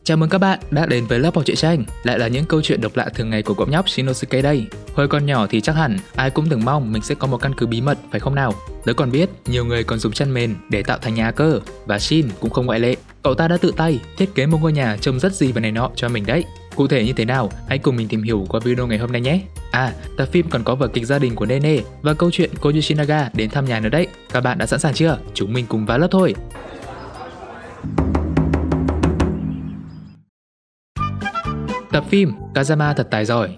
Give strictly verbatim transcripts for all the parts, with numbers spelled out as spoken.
Chào mừng các bạn đã đến với lớp học truyện tranh, lại là những câu chuyện độc lạ thường ngày của cậu nhóc Shinosuke đây. Hồi còn nhỏ thì chắc hẳn ai cũng từng mong mình sẽ có một căn cứ bí mật, phải không nào? Tớ còn biết nhiều người còn dùng chăn mền để tạo thành nhà cơ, và Shin cũng không ngoại lệ. Cậu ta đã tự tay thiết kế một ngôi nhà trông rất gì và này nọ cho mình đấy. Cụ thể như thế nào, hãy cùng mình tìm hiểu qua video ngày hôm nay nhé. À, tập phim còn có vở kịch gia đình của Nene và câu chuyện cô Yoshinaga đến thăm nhà nữa đấy. Các bạn đã sẵn sàng chưa? Chúng mình cùng vào lớp thôi. Tập phim Kazama thật tài giỏi.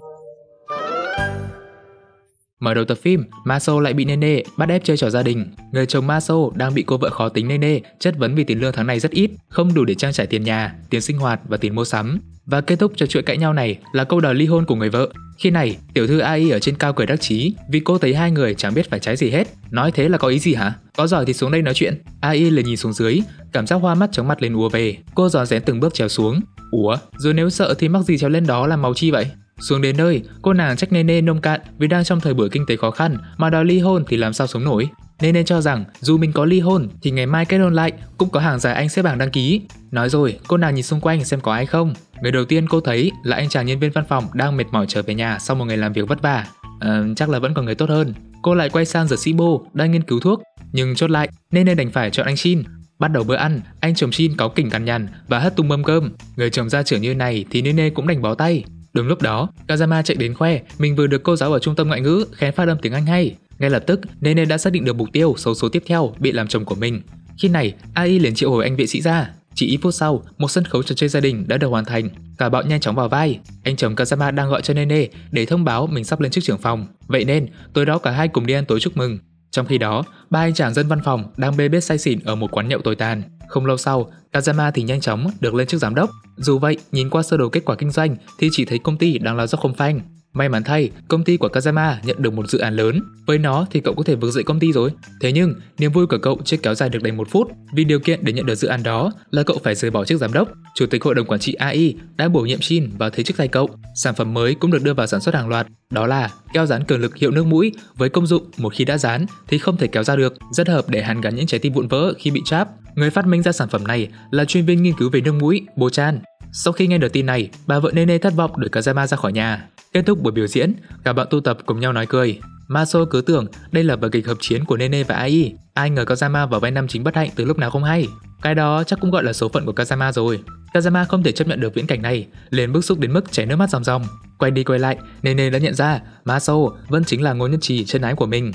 Mở đầu tập phim, Maso lại bị Nene bắt ép chơi trò gia đình. Người chồng Maso đang bị cô vợ khó tính Nene chất vấn vì tiền lương tháng này rất ít, không đủ để trang trải tiền nhà, tiền sinh hoạt và tiền mua sắm. Và kết thúc cho chuỗi cãi nhau này là câu đòi ly hôn của người vợ. Khi này, tiểu thư a i ở trên cao cười đắc chí vì cô thấy hai người chẳng biết phải trái gì hết. Nói thế là có ý gì hả? Có giỏi thì xuống đây nói chuyện. a i liền nhìn xuống dưới, cảm giác hoa mắt chóng mặt lên ùa về. Cô rón rén từng bước trèo xuống. Ủa, rồi nếu sợ thì mắc gì trèo lên đó làm màu chi vậy? Xuống đến nơi, cô nàng trách Nene nông cạn vì đang trong thời buổi kinh tế khó khăn mà đòi ly hôn thì làm sao sống nổi. Nene cho rằng dù mình có ly hôn thì ngày mai kết hôn lại cũng có hàng dài anh xếp hàng đăng ký. Nói rồi, cô nàng nhìn xung quanh xem có ai không. Người đầu tiên cô thấy là anh chàng nhân viên văn phòng đang mệt mỏi trở về nhà sau một ngày làm việc vất vả. À, chắc là vẫn còn người tốt hơn. Cô lại quay sang dược sĩ Bo đang nghiên cứu thuốc, nhưng chốt lại Nene đành phải chọn anh Shin. Bắt đầu bữa ăn, anh chồng Shin cáu kỉnh cằn nhằn và hất tung mâm cơm. Người chồng gia trưởng như này thì Nene cũng đành bó tay. Đúng lúc đó, Kazama chạy đến khoe mình vừa được cô giáo ở trung tâm ngoại ngữ khen phát âm tiếng Anh hay. Ngay lập tức, Nene đã xác định được mục tiêu xấu số tiếp theo bị làm chồng của mình. Khi này, a i liền triệu hồi anh vệ sĩ ra. Chỉ ít phút sau, một sân khấu trò chơi gia đình đã được hoàn thành. Cả bọn nhanh chóng vào vai. Anh chồng Kazama đang gọi cho Nene để thông báo mình sắp lên chức trưởng phòng. Vậy nên, tối đó cả hai cùng đi ăn tối chúc mừng. Trong khi đó, ba anh chàng dân văn phòng đang bê bết say xỉn ở một quán nhậu tồi tàn. Không lâu sau, Kazama thì nhanh chóng được lên chức giám đốc. Dù vậy, nhìn qua sơ đồ kết quả kinh doanh thì chỉ thấy công ty đang lao dốc không phanh. May mắn thay, công ty của Kazama nhận được một dự án lớn. Với nó thì cậu có thể vực dậy công ty rồi. Thế nhưng, niềm vui của cậu chưa kéo dài được đầy một phút, vì điều kiện để nhận được dự án đó là cậu phải rời bỏ chức giám đốc. Chủ tịch hội đồng quản trị a i đã bổ nhiệm Shin vào thế chức thay cậu. Sản phẩm mới cũng được đưa vào sản xuất hàng loạt, đó là keo dán cường lực hiệu nước mũi với công dụng một khi đã dán thì không thể kéo ra được, rất hợp để hàn gắn những trái tim vụn vỡ khi bị cháp. Người phát minh ra sản phẩm này là chuyên viên nghiên cứu về nước mũi, Bo Chan. Sau khi nghe được tin này, bà vợ Nene thất vọng đuổi Kazama ra khỏi nhà. Kết thúc buổi biểu diễn, cả bọn tụ tập cùng nhau nói cười. Maso cứ tưởng đây là vở kịch hợp chiến của Nene và a i, ai ngờ Kazama vào vai nam chính bất hạnh từ lúc nào không hay. Cái đó chắc cũng gọi là số phận của Kazama rồi. Kazama không thể chấp nhận được viễn cảnh này, liền bức xúc đến mức chảy nước mắt ròng ròng. Quay đi quay lại, Nene đã nhận ra Maso vẫn chính là Ngô Nhất Trì chân ái của mình.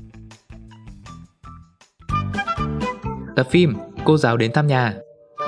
Tập phim Cô giáo đến thăm nhà.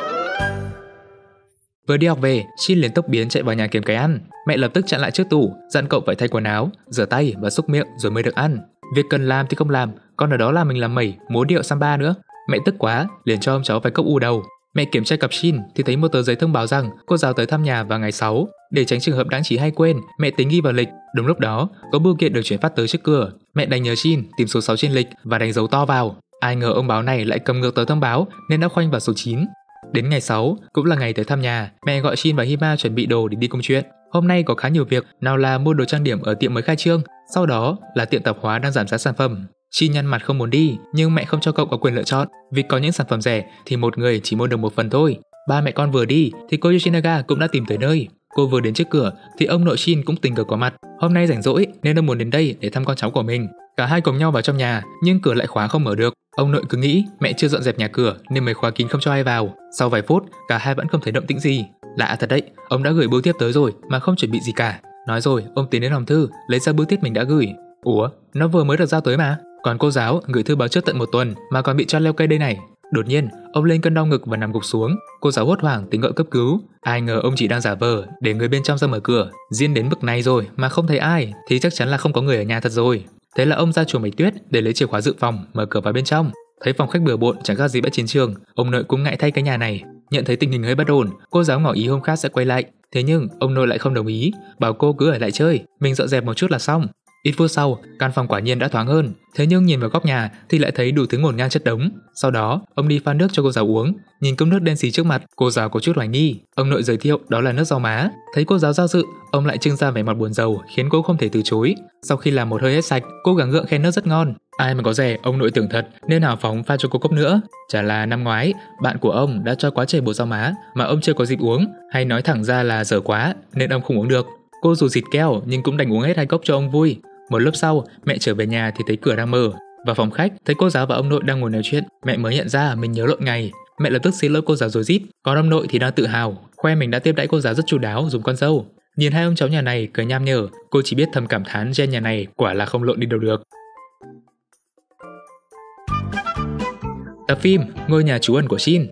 Vừa đi học về, Shin liền tốc biến chạy vào nhà kiếm cái ăn. Mẹ lập tức chặn lại trước tủ, dặn cậu phải thay quần áo, rửa tay và xúc miệng rồi mới được ăn. Việc cần làm thì không làm, còn ở đó là mình làm mẩy, múa điệu samba nữa. Mẹ tức quá, liền cho ông cháu vài cốc u đầu. Mẹ kiểm tra cặp Shin thì thấy một tờ giấy thông báo rằng cô giáo tới thăm nhà vào ngày sáu. Để tránh trường hợp đáng chí hay quên, mẹ tính ghi vào lịch. Đúng lúc đó, có bưu kiện được chuyển phát tới trước cửa. Mẹ đành nhờ Shin tìm số sáu trên lịch và đánh dấu to vào. Ai ngờ ông báo này lại cầm ngược tờ thông báo nên đã khoanh vào số chín. Đến ngày sáu, cũng là ngày tới thăm nhà, mẹ gọi Shin và Hima chuẩn bị đồ để đi công chuyện. Hôm nay có khá nhiều việc, nào là mua đồ trang điểm ở tiệm mới khai trương, sau đó là tiệm tạp hóa đang giảm giá sản phẩm. Shin nhăn mặt không muốn đi, nhưng mẹ không cho cậu có quyền lựa chọn, vì có những sản phẩm rẻ thì một người chỉ mua được một phần thôi. Ba mẹ con vừa đi thì cô Yoshinaga cũng đã tìm tới nơi. Cô vừa đến trước cửa thì ông nội Shin cũng tình cờ có mặt. Hôm nay rảnh rỗi nên ông muốn đến đây để thăm con cháu của mình. Cả hai cùng nhau vào trong nhà, nhưng cửa lại khóa không mở được. Ông nội cứ nghĩ mẹ chưa dọn dẹp nhà cửa nên mới khóa kín không cho ai vào. Sau vài phút, cả hai vẫn không thấy động tĩnh gì. Lạ thật đấy, ông đã gửi bưu thiếp tới rồi mà không chuẩn bị gì cả. Nói rồi, ông tiến đến hòm thư, lấy ra bưu thiếp mình đã gửi. Ủa, nó vừa mới được giao tới mà. Còn cô giáo gửi thư báo trước tận một tuần mà còn bị cho leo cây đây này. Đột nhiên, ông lên cơn đau ngực và nằm gục xuống. Cô giáo hốt hoảng tính gọi cấp cứu. Ai ngờ ông chỉ đang giả vờ để người bên trong ra mở cửa. Riêng đến mức này rồi mà không thấy ai thì chắc chắn là không có người ở nhà thật rồi. Thế là ông ra chùa Bạch Tuyết để lấy chìa khóa dự phòng, mở cửa vào bên trong. Thấy phòng khách bừa bộn chẳng khác gì bãi chiến trường, ông nội cũng ngại thay cái nhà này. Nhận thấy tình hình hơi bất ổn, cô giáo ngỏ ý hôm khác sẽ quay lại. Thế nhưng ông nội lại không đồng ý, bảo cô cứ ở lại chơi, mình dọn dẹp một chút là xong. Ít phút sau, căn phòng quả nhiên đã thoáng hơn, thế nhưng nhìn vào góc nhà thì lại thấy đủ thứ ngổn ngang chất đống. Sau đó, ông đi pha nước cho cô giáo uống, nhìn cốc nước đen xì trước mặt, cô giáo có chút hoài nghi. Ông nội giới thiệu đó là nước rau má, thấy cô giáo do dự, ông lại trưng ra vẻ mặt buồn rầu, khiến cô không thể từ chối. Sau khi làm một hơi hết sạch, cô gắng gượng khen nước rất ngon. Ai mà có dè, ông nội tưởng thật nên hào phóng pha cho cô cốc nữa. Chả là năm ngoái, bạn của ông đã cho quá trời bột rau má mà ông chưa có dịp uống, hay nói thẳng ra là dở quá nên ông không uống được. Cô dù xịt keo nhưng cũng đành uống hết hai cốc cho ông vui. Một lúc sau, mẹ trở về nhà thì thấy cửa đang mở. Vào phòng khách, thấy cô giáo và ông nội đang ngồi nói chuyện, mẹ mới nhận ra mình nhớ lộn ngày. Mẹ lập tức xin lỗi cô giáo rối rít, còn ông nội thì đang tự hào, khoe mình đã tiếp đãi cô giáo rất chu đáo dùng con dâu. Nhìn hai ông cháu nhà này cười nham nhở, cô chỉ biết thầm cảm thán gen nhà này quả là không lộn đi đâu được. Tập phim Ngôi nhà trú ẩn của Shin.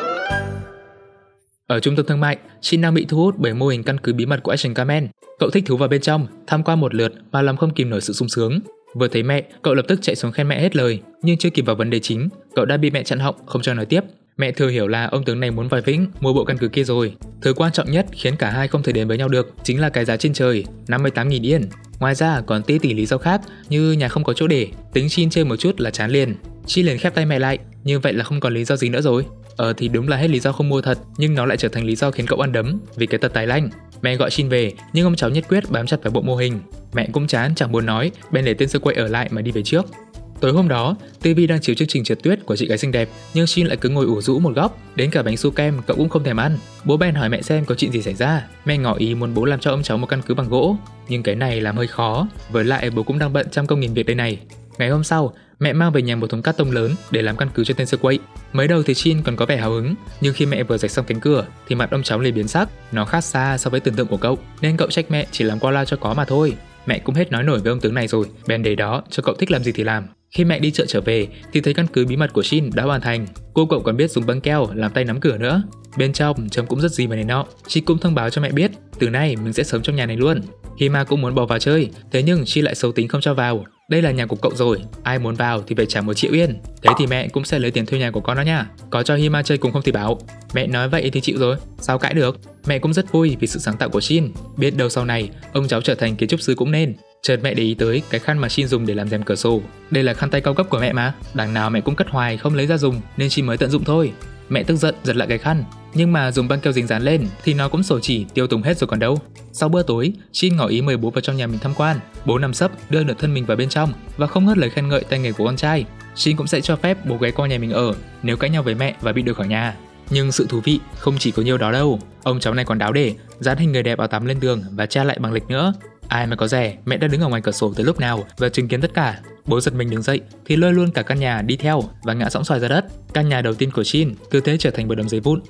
Ở trung tâm thương mại, Shin đang bị thu hút bởi mô hình căn cứ bí mật của Action Kamen. Cậu thích thú vào bên trong, tham quan một lượt mà làm không kìm nổi sự sung sướng. Vừa thấy mẹ, cậu lập tức chạy xuống khen mẹ hết lời, nhưng chưa kịp vào vấn đề chính, cậu đã bị mẹ chặn họng không cho nói tiếp. Mẹ thừa hiểu là ông tướng này muốn vào Vĩnh mua bộ căn cứ kia rồi. Thứ quan trọng nhất khiến cả hai không thể đến với nhau được chính là cái giá trên trời, năm mươi tám nghìn yên. Ngoài ra còn tí tỷ lý do khác như nhà không có chỗ để, tính Shin chơi một chút là chán liền. Shin liền khép tay mẹ lại, như vậy là không còn lý do gì nữa rồi. Ờ thì đúng là hết lý do không mua thật, nhưng nó lại trở thành lý do khiến cậu ăn đấm vì cái tật tài lanh. Mẹ gọi Shin về, nhưng ông cháu nhất quyết bám chặt vào bộ mô hình. Mẹ cũng chán chẳng buồn nói, bèn để tên sư quậy ở lại mà đi về trước. Tối hôm đó, ti vi đang chiếu chương trình trượt tuyết của chị gái xinh đẹp, nhưng Shin lại cứ ngồi ủ rũ một góc, đến cả bánh su kem cậu cũng không thèm ăn. Bố bèn hỏi mẹ xem có chuyện gì xảy ra. Mẹ ngỏ ý muốn bố làm cho ông cháu một căn cứ bằng gỗ, nhưng cái này làm hơi khó, với lại bố cũng đang bận trăm công nghìn việc đây này. Ngày hôm sau, mẹ mang về nhà một thùng cát tông lớn để làm căn cứ cho tên sơ quậy. Mới đầu thì Shin còn có vẻ hào hứng, nhưng khi mẹ vừa rạch xong cánh cửa thì mặt ông cháu liền biến sắc, nó khác xa so với tưởng tượng của cậu, nên cậu trách mẹ chỉ làm qua loa cho có mà thôi. Mẹ cũng hết nói nổi với ông tướng này rồi, bèn để đó cho cậu thích làm gì thì làm. Khi mẹ đi chợ trở về thì thấy căn cứ bí mật của Shin đã hoàn thành. Cô cậu còn biết dùng băng keo làm tay nắm cửa nữa. Bên trong trông cũng rất gì mà này nọ. Shin cũng thông báo cho mẹ biết, từ nay mình sẽ sống trong nhà này luôn. Hima cũng muốn bỏ vào chơi, thế nhưng Shin lại xấu tính không cho vào. Đây là nhà của cậu rồi, ai muốn vào thì phải trả một triệu yên. Thế thì mẹ cũng sẽ lấy tiền thuê nhà của con đó nha. Có cho Hima chơi cùng không thì bảo. Mẹ nói vậy thì chịu rồi, sao cãi được. Mẹ cũng rất vui vì sự sáng tạo của Shin. Biết đâu sau này ông cháu trở thành kiến trúc sư cũng nên. Chợt mẹ để ý tới cái khăn mà Shin dùng để làm rèm cửa sổ. Đây là khăn tay cao cấp của mẹ mà, đằng nào mẹ cũng cất hoài không lấy ra dùng nên Shin mới tận dụng thôi. Mẹ tức giận giật lại cái khăn, nhưng mà dùng băng keo dính dán lên thì nó cũng sổ chỉ tiêu tùng hết rồi còn đâu. Sau bữa tối, Shin ngỏ ý mời bố vào trong nhà mình tham quan. Bố nằm sấp đưa nửa thân mình vào bên trong và không ngớt lời khen ngợi tay nghề của con trai. Shin cũng sẽ cho phép bố ghé qua nhà mình ở nếu cãi nhau với mẹ và bị đuổi khỏi nhà. Nhưng sự thú vị không chỉ có nhiêu đó đâu, ông cháu này còn đáo để dán hình người đẹp áo tắm lên tường và che lại bằng lịch nữa. Ai mà có dè, mẹ đã đứng ở ngoài cửa sổ từ lúc nào và chứng kiến tất cả. Bố giật mình đứng dậy thì lôi luôn cả căn nhà đi theo và ngã sõng xoài ra đất. Căn nhà đầu tiên của Shin cứ thế trở thành một đống giấy vụn.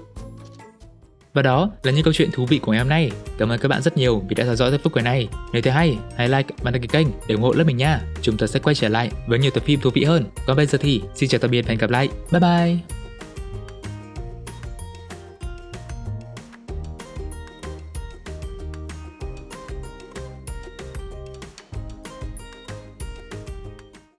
Và đó là những câu chuyện thú vị của ngày hôm nay. Cảm ơn các bạn rất nhiều vì đã theo dõi tới phút cuối này. Nếu thấy hay, hãy like và đăng ký kênh để ủng hộ lớp mình nha. Chúng ta sẽ quay trở lại với nhiều tập phim thú vị hơn. Còn bây giờ thì xin chào tạm biệt và hẹn gặp lại. Bye bye.